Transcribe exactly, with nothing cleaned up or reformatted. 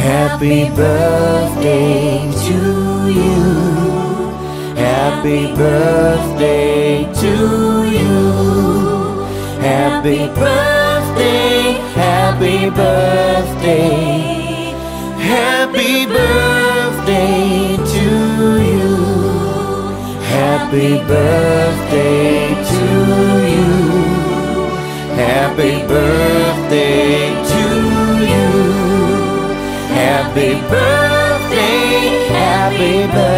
Happy birthday to you. Happy birthday to you. Happy birthday, happy birthday. Happy birthday to you. Happy birthday to you. Happy birthday to you. Happy birthday, happy birthday.